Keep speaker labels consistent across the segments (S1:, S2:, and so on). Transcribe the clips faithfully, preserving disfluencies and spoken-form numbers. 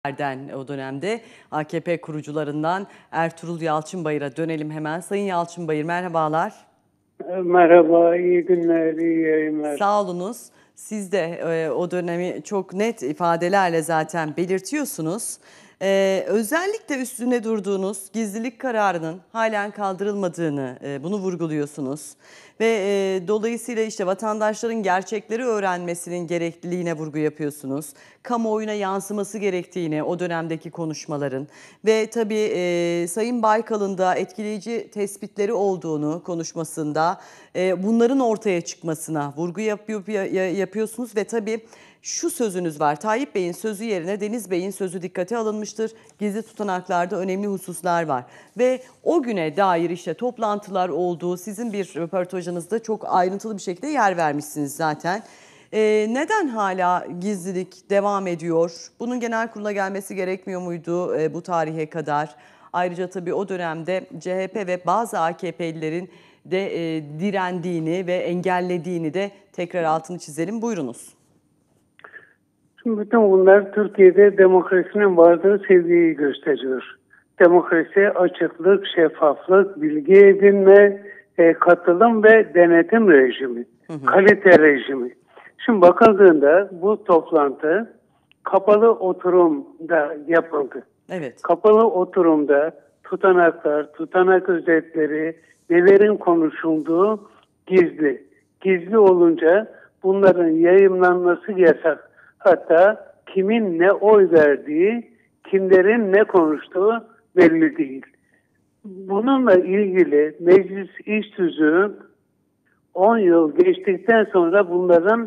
S1: Den o dönemde A K P kurucularından Ertuğrul Yalçınbayır'a dönelim hemen. Sayın Yalçınbayır, merhabalar.
S2: Merhaba, iyi günler, iyi yayınlar.
S1: Sağ olunuz. Siz de e, o dönemi çok net ifadelerle zaten belirtiyorsunuz. Ee, özellikle üstüne durduğunuz gizlilik kararının halen kaldırılmadığını, e, bunu vurguluyorsunuz. Ve e, dolayısıyla işte vatandaşların gerçekleri öğrenmesinin gerekliliğine vurgu yapıyorsunuz. Kamuoyuna yansıması gerektiğini o dönemdeki konuşmaların ve tabii e, Sayın Baykal'ın da etkileyici tespitleri olduğunu konuşmasında e, bunların ortaya çıkmasına vurgu yapıyor, yapıyorsunuz ve tabii şu sözünüz var. Tayyip Bey'in sözü yerine Deniz Bey'in sözü dikkate alınmıştır. Gizli tutanaklarda önemli hususlar var. Ve o güne dair işte toplantılar olduğu, sizin bir röportajınızda çok ayrıntılı bir şekilde yer vermişsiniz zaten. Ee, neden hala gizlilik devam ediyor? Bunun genel kurula gelmesi gerekmiyor muydu e, bu tarihe kadar? Ayrıca tabii o dönemde C H P ve bazı A K P'lilerin de e, direndiğini ve engellediğini de tekrar altını çizelim. Buyurunuz.
S2: Şimdi bütün bunlar Türkiye'de demokrasinin vardığı seviyeyi gösteriyor. Demokrasi, açıklık, şeffaflık, bilgi edinme, e, katılım ve denetim rejimi, hı hı. kalite rejimi. Şimdi bakıldığında bu toplantı kapalı oturumda yapıldı.
S1: Evet.
S2: Kapalı oturumda tutanaklar, tutanak özetleri, nelerin konuşulduğu gizli. Gizli olunca bunların yayımlanması yasak. Hatta kimin ne oy verdiği, kimlerin ne konuştuğu belli değil. Bununla ilgili meclis iş tüzüğü on yıl geçtikten sonra bunların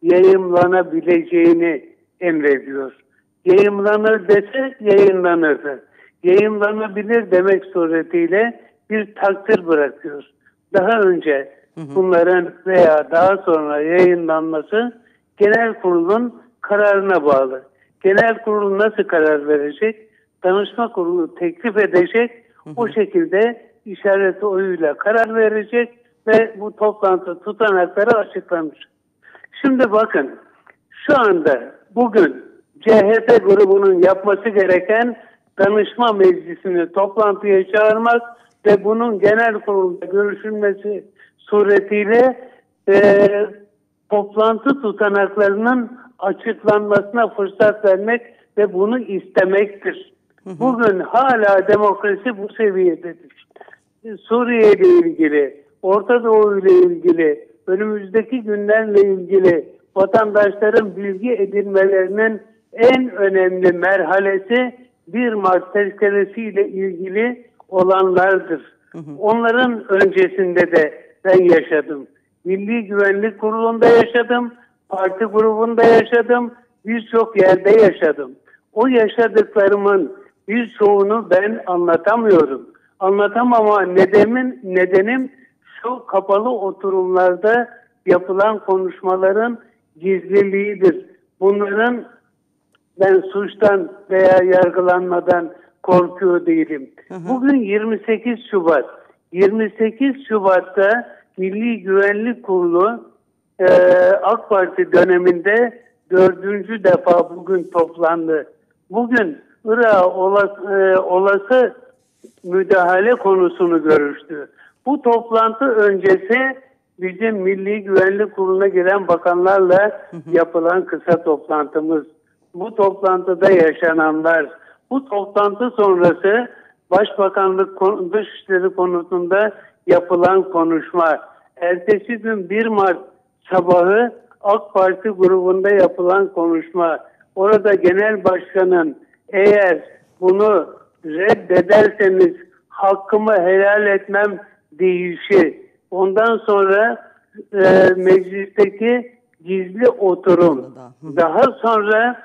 S2: yayımlanabileceğini emrediyor. Yayımlanır dese yayınlanırdı. Yayımlanabilir demek suretiyle bir takdir bırakıyor. Daha önce hı hı. bunların veya daha sonra yayınlanması genel kurulun kararına bağlı. Genel kurul nasıl karar verecek? Danışma kurulu teklif edecek. Hı hı. O şekilde işaret oyuyla karar verecek ve bu toplantı tutanakları açıklanmış. Şimdi bakın, şu anda bugün C H P grubunun yapması gereken danışma meclisini toplantıya çağırmak ve bunun genel kurulda görüşülmesi suretiyle e, toplantı tutanaklarının açıklanmasına fırsat vermek ve bunu istemektir. Hı hı. Bugün hala demokrasi bu seviyededir. Suriye ile ilgili, Orta Doğu ile ilgili, önümüzdeki günlerle ilgili vatandaşların bilgi edinmelerinin en önemli merhalesi bir Mart tezkeresiyle ilgili olanlardır. Hı hı. Onların öncesinde de ben yaşadım. Milli Güvenlik Kurulu'nda yaşadım, parti grubunda yaşadım, birçok yerde yaşadım. O yaşadıklarımın birçoğunu ben anlatamıyorum. Anlatamama nedenim, nedenim şu kapalı oturumlarda yapılan konuşmaların gizliliğidir. Bunların ben suçtan veya yargılanmadan korkuyor değilim. Hı hı. Bugün yirmi sekiz Şubat. yirmi sekiz Şubat'ta Milli Güvenlik Kurulu e, AK Parti döneminde dördüncü defa bugün toplandı. Bugün Irak'a olası, e, olası müdahale konusunu görüştü. Bu toplantı öncesi bizim Milli Güvenlik Kurulu'na giren bakanlarla hı hı. yapılan kısa toplantımız. Bu toplantıda yaşananlar, bu toplantı sonrası Başbakanlık Dışişleri konusunda yapılan konuşma, ertesi gün bir Mart sabahı AK Parti grubunda yapılan konuşma, orada genel başkanın eğer bunu reddederseniz hakkımı helal etmem deyişi, ondan sonra e, meclisteki gizli oturum, daha sonra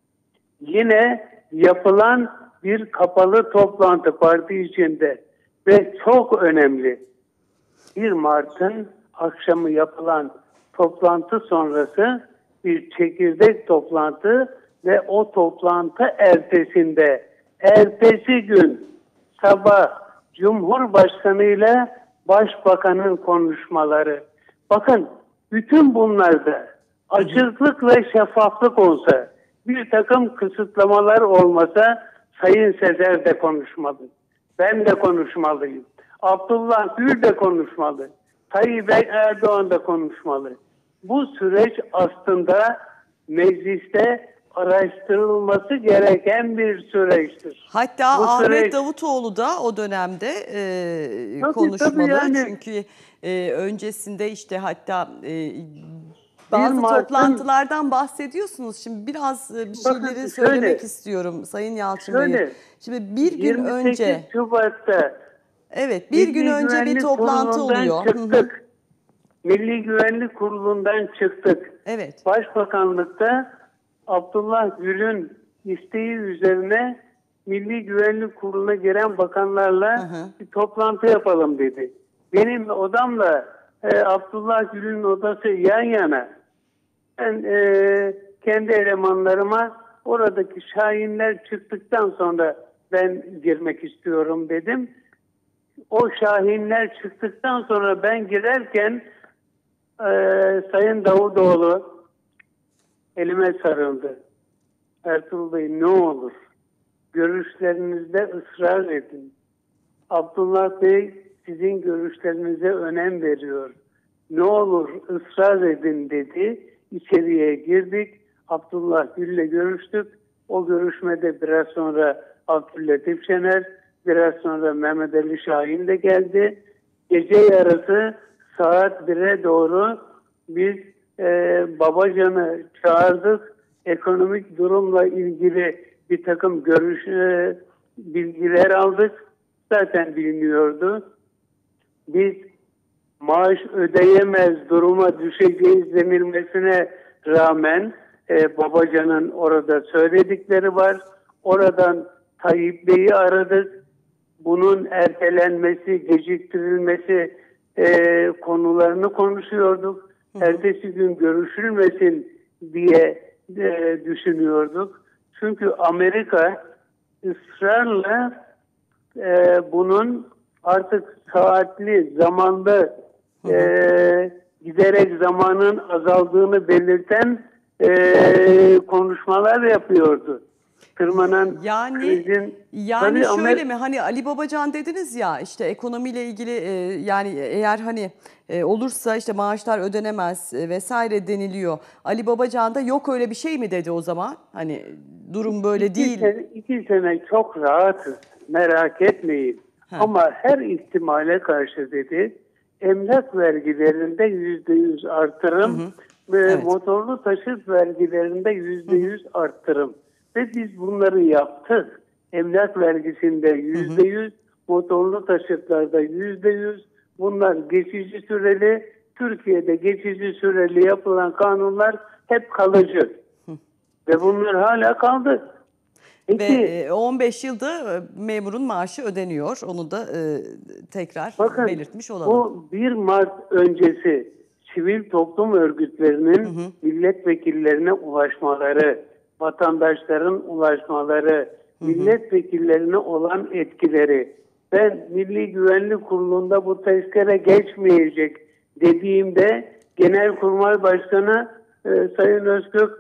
S2: yine yapılan bir kapalı toplantı parti içinde ve çok önemli bir Mart'ın akşamı yapılan toplantı sonrası bir çekirdek toplantı ve o toplantı ertesinde ertesi gün sabah Cumhurbaşkanı ile Başbakanın konuşmaları. Bakın bütün bunlarda açıklık ve şeffaflık olsa, bir takım kısıtlamalar olmasa Sayın Sezer de konuşmalı. Ben de konuşmalıyım. Abdullah Gül de konuşmalı. Tayyip Erdoğan da konuşmalı. Bu süreç aslında mecliste araştırılması gereken bir süreçtir.
S1: Hatta
S2: Bu
S1: Ahmet
S2: süreç-
S1: Davutoğlu da o dönemde e,
S2: Tabii,
S1: konuşmalı.
S2: tabii yani.
S1: Çünkü e, öncesinde işte hatta e, bazı
S2: Mart'ın
S1: toplantılardan bahsediyorsunuz. Şimdi biraz e, bir
S2: Bakın
S1: şeyleri
S2: şöyle,
S1: söylemek istiyorum Sayın Yalçın Bey.
S2: şöyle
S1: Şimdi bir gün
S2: yirmi sekiz
S1: önce,
S2: Şubat'ta
S1: evet bir gün
S2: Milli
S1: önce bir
S2: Güvenlik
S1: toplantı
S2: Kurulu'ndan
S1: oluyor. Hı hı.
S2: çıktık. Milli Güvenlik Kurulu'ndan çıktık.
S1: Evet.
S2: Başbakanlıkta Abdullah Gül'ün isteği üzerine Milli Güvenlik Kurulu'na giren bakanlarla
S1: Hı hı.
S2: bir toplantı yapalım dedi. Benim odamla e, Abdullah Gül'ün odası yan yana. Ben e, kendi elemanlarıma oradaki şahinler çıktıktan sonra ben girmek istiyorum dedim. O şahinler çıktıktan sonra ben girerken e, Sayın Davutoğlu elime sarıldı. Ertuğrul Bey ne olur görüşlerinizde ısrar edin. Abdullah Bey sizin görüşlerinize önem veriyor. Ne olur ısrar edin dedi. İçeriye girdik. Abdullah Gül'le görüştük. O görüşmede biraz sonra Abdüllatif Şener, biraz sonra Mehmet Ali Şahin de geldi. Gece yarısı saat bire doğru biz e, Babacan'ı çağırdık. Ekonomik durumla ilgili bir takım görüş e, bilgiler aldık. Zaten biliniyordu. Biz maaş ödeyemez duruma düşeceğiz denilmesine rağmen e, Babacan'ın orada söyledikleri var. Oradan Tayyip Bey'i aradık. Bunun ertelenmesi, geciktirilmesi e, konularını konuşuyorduk. Hı hı. Ertesi gün görüşülmesin diye e, düşünüyorduk. Çünkü Amerika ısrarla e, bunun artık saatli, zamanlı e, giderek zamanın azaldığını belirten e, konuşmalar yapıyordu. Tırmanan
S1: Yani
S2: krizin,
S1: yani
S2: tabii
S1: şöyle
S2: Amer-
S1: mi, hani Ali Babacan dediniz ya, işte ekonomiyle ilgili e, yani eğer hani e, olursa işte maaşlar ödenemez e, vesaire deniliyor. Ali Babacan da yok öyle bir şey mi dedi o zaman? Hani durum böyle
S2: iki
S1: değil.
S2: Sene, iki sene çok rahatız, merak etmeyin.
S1: Ha.
S2: Ama her ihtimale karşı dedi, emlak vergilerinde yüzde yüz artırım
S1: Hı hı.
S2: ve
S1: Evet.
S2: motorlu taşıt vergilerinde yüzde yüz arttırım. Ve biz bunları yaptık. Emlak vergisinde yüzde yüz, motorlu taşıtlarda yüzde yüz. Bunlar geçici süreli. Türkiye'de geçici süreli yapılan kanunlar hep kalıcı. Hı. Ve bunlar hala kaldı. Peki,
S1: Ve on beş yılda e, memurun maaşı ödeniyor. Onu da e, tekrar
S2: bakın,
S1: belirtmiş olalım.
S2: bu bir Mart öncesi sivil toplum örgütlerinin hı hı. milletvekillerine ulaşmaları, vatandaşların ulaşmaları, hı hı. milletvekillerine olan etkileri. Ben Milli Güvenlik Kurulu'nda bu tezkere geçmeyecek dediğimde Genelkurmay Başkanı e, Sayın Özgök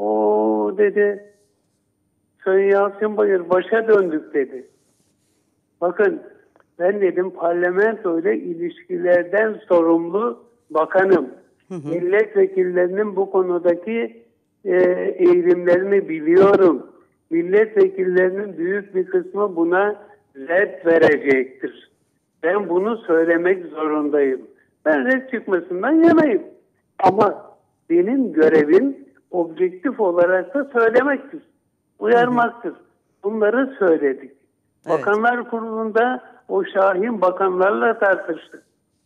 S2: o dedi, Sayın Yalçın Bayır başa döndük dedi. Bakın ben dedim parlamento ile ilişkilerden sorumlu bakanım. Hı hı. Milletvekillerinin bu konudaki e, eğilimlerini biliyorum. Milletvekillerinin büyük bir kısmı buna red verecektir. Ben bunu söylemek zorundayım. Ben red çıkmasından yanayım. Ama benim görevim objektif olarak da söylemektir. Uyarmaktır. Bunları söyledik. Evet. Bakanlar Kurulu'nda o şahin bakanlarla tartıştık.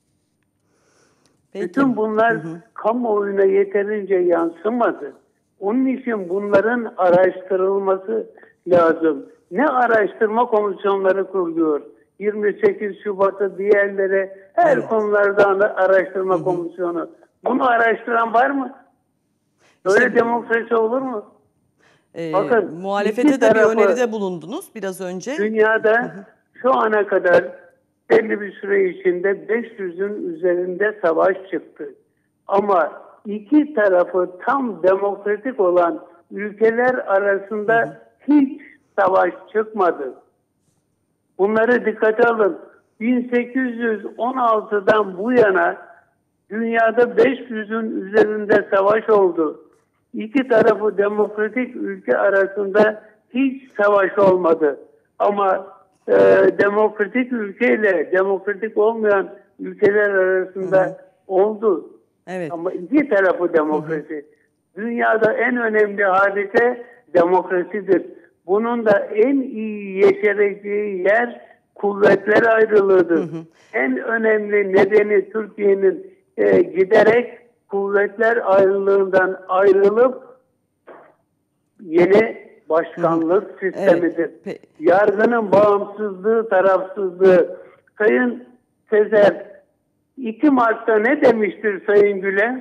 S2: Peki. Bütün bunlar hı hı. kamuoyuna yeterince yansımadı. Onun için bunların araştırılması lazım. Ne araştırma komisyonları kuruluyor? yirmi sekiz Şubat'ı diğerlere her evet. konulardan da araştırma hı hı. komisyonu. Bunu araştıran var mı? Öyle işte, demokrasi olur mu?
S1: Ee, Bakın, muhalefete de bir öneride bulundunuz biraz önce.
S2: Dünyada hı hı. şu ana kadar belli bir süre içinde beş yüzün üzerinde savaş çıktı. Ama iki tarafı tam demokratik olan ülkeler arasında hiç savaş çıkmadı. Bunları dikkate alın. bin sekiz yüz on altıdan bu yana dünyada beş yüzün üzerinde savaş oldu. İki tarafı demokratik ülke arasında hiç savaş olmadı. Ama e, demokratik ülkeyle demokratik olmayan ülkeler arasında hı hı. oldu.
S1: Evet.
S2: Ama iki tarafı demokrasi. Hı hı. Dünyada en önemli hadise demokrasidir. Bunun da en iyi yeşereceği yer kuvvetler ayrılığıdır. Hı hı. En önemli nedeni Türkiye'nin e, giderek kuvvetler ayrılığından ayrılıp yeni başkanlık hı hı. sistemidir. Evet. Yargının bağımsızlığı, tarafsızlığı. Sayın Sezer iki Mart'ta ne demiştir Sayın Gülen?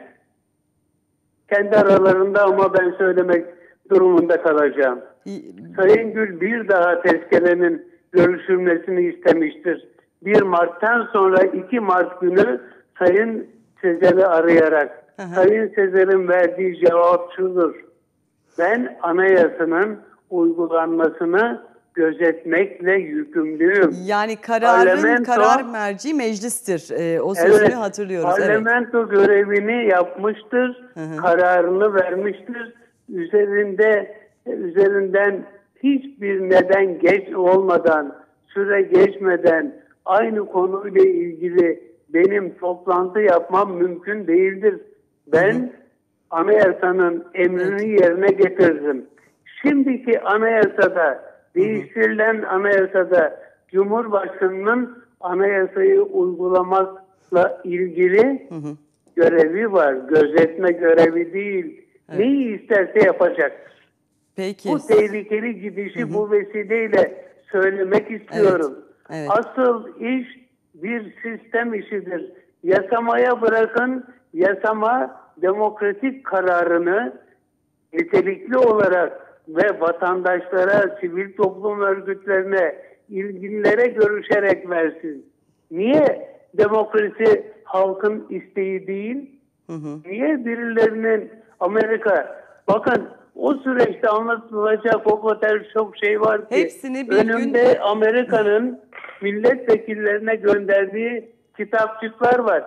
S2: Kendi aralarında ama ben söylemek durumunda kalacağım. Sayın Gül bir daha tezkerenin görüşülmesini istemiştir. bir Mart'tan sonra iki Mart günü Sayın Sezer'i arayarak. Hı hı. Sayın Sezer'in verdiği cevap şudur: ben anayasanın uygulanmasını gözetmekle yükümlüyüm.
S1: Yani kararın Parlamento, karar merci meclistir. Ee, o sözünü evet, hatırlıyoruz.
S2: Parlamento evet. görevini yapmıştır. Hı hı. Kararını vermiştir. Üzerinde üzerinden hiçbir neden geç olmadan, süre geçmeden aynı konuyla ilgili benim toplantı yapmam mümkün değildir. Ben hı hı. anayasanın emrini evet. yerine getirdim. Şimdiki anayasada, değiştirilen anayasada Cumhurbaşkanı'nın anayasayı uygulamakla ilgili hı hı. görevi var. Gözetme görevi değil. Evet. Neyi isterse yapacaktır.
S1: Peki.
S2: Bu tehlikeli gidişi hı hı. bu vesileyle söylemek istiyorum. Evet. Evet. Asıl iş bir sistem işidir. Yasamaya bırakın, yasama demokratik kararını nitelikli olarak ve vatandaşlara, sivil toplum örgütlerine, ilgililere görüşerek versin. Niye demokrasi halkın isteği değil? Hı hı. Niye birilerinin Amerika, bakın o süreçte anlatılacak o kadar çok şey var ki
S1: hepsini bir
S2: önümde
S1: gün...
S2: Amerika'nın milletvekillerine gönderdiği kitapçıklar var.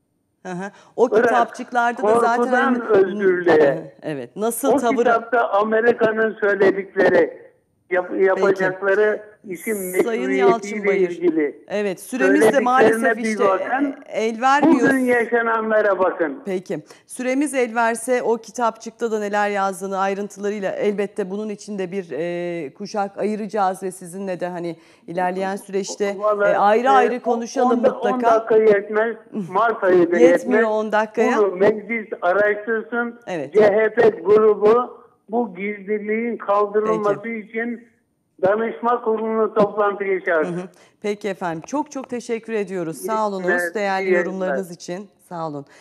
S1: Hı hı. O Bırak, kitapçıklarda da zaten
S2: korkudan özgürlüğe.
S1: Evet. Nasıl
S2: o
S1: tavır...
S2: kitapta Amerika'nın söyledikleri, yap, yapacakları Peki. işin meşruiyetiyle ilgili.
S1: Evet. Süremiz de maalesef işte bakın, el vermiyor.
S2: Bugün yaşananlara bakın.
S1: Peki. Süremiz el verse o kitapçıkta da neler yazdığını ayrıntılarıyla elbette bunun içinde bir e, kuşak ayıracağız ve sizinle de hani ilerleyen süreçte Vallahi, e, ayrı e, ayrı konuşalım
S2: on,
S1: mutlaka.
S2: on dakika yetmez. Mart ayı da yetmez.
S1: Yetmiyor on dakikaya.
S2: Bunu meclis araştırsın.
S1: Evet.
S2: C H P grubu bu gizliliğin kaldırılması Peki. için danışma kurulunu toplantıya çağırsın.
S1: Peki efendim. Çok çok teşekkür ediyoruz. Sağ olunuz. Değerli yorumlarınız için. Sağ olun.